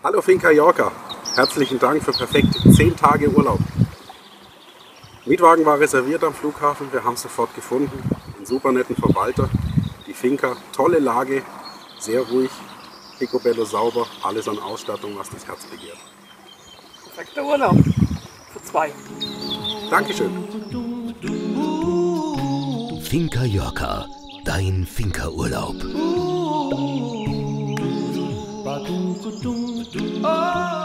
Hallo Finca Yorca, herzlichen Dank für perfekte 10 Tage Urlaub. Mietwagen war reserviert am Flughafen, wir haben sofort gefunden, einen super netten Verwalter. Die Finca, tolle Lage, sehr ruhig, picobello sauber, alles an Ausstattung, was das Herz begehrt. Perfekter Urlaub für 2. Dankeschön. Finca Yorca, dein Finca-Urlaub.